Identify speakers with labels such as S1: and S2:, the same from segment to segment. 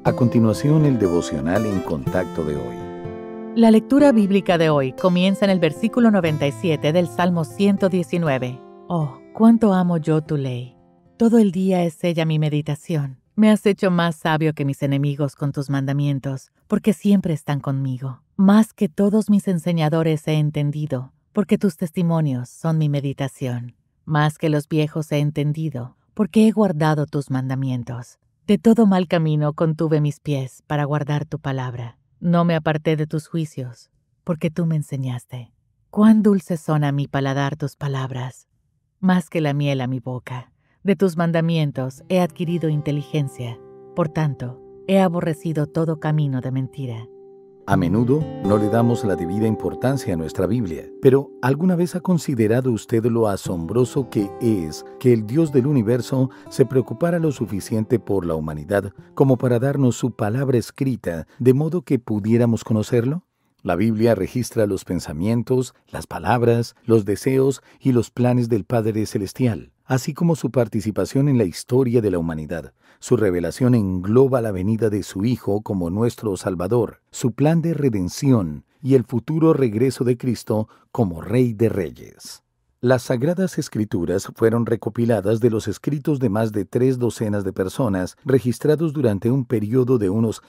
S1: A continuación, el devocional en contacto de hoy.
S2: La lectura bíblica de hoy comienza en el versículo 97 del Salmo 119. Oh, cuánto amo yo tu ley. Todo el día es ella mi meditación. Me has hecho más sabio que mis enemigos con tus mandamientos, porque siempre están conmigo. Más que todos mis enseñadores he entendido, porque tus testimonios son mi meditación. Más que los viejos he entendido, porque he guardado tus mandamientos. De todo mal camino contuve mis pies para guardar tu palabra. No me aparté de tus juicios, porque tú me enseñaste. Cuán dulces son a mi paladar tus palabras, más que la miel a mi boca. De tus mandamientos he adquirido inteligencia. Por tanto, he aborrecido todo camino de mentira.
S1: A menudo no le damos la debida importancia a nuestra Biblia, pero ¿alguna vez ha considerado usted lo asombroso que es que el Dios del universo se preocupara lo suficiente por la humanidad como para darnos su palabra escrita de modo que pudiéramos conocerlo? La Biblia registra los pensamientos, las palabras, los deseos y los planes del Padre Celestial, así como su participación en la historia de la humanidad. Su revelación engloba la venida de su Hijo como nuestro Salvador, su plan de redención y el futuro regreso de Cristo como Rey de Reyes. Las Sagradas Escrituras fueron recopiladas de los escritos de más de 3 docenas de personas registrados durante un periodo de unos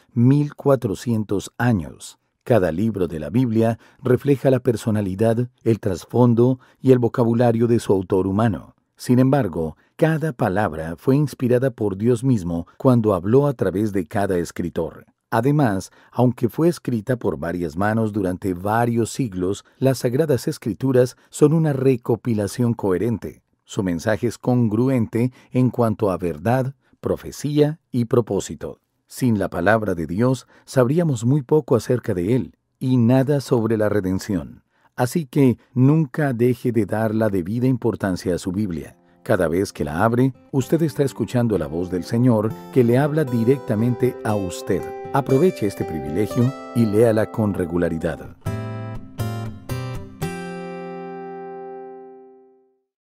S1: 1400 años. Cada libro de la Biblia refleja la personalidad, el trasfondo y el vocabulario de su autor humano. Sin embargo, cada palabra fue inspirada por Dios mismo cuando habló a través de cada escritor. Además, aunque fue escrita por varias manos durante varios siglos, las Sagradas Escrituras son una recopilación coherente. Su mensaje es congruente en cuanto a verdad, profecía y propósito. Sin la palabra de Dios, sabríamos muy poco acerca de Él y nada sobre la redención. Así que nunca deje de dar la debida importancia a su Biblia. Cada vez que la abre, usted está escuchando la voz del Señor que le habla directamente a usted. Aproveche este privilegio y léala con regularidad.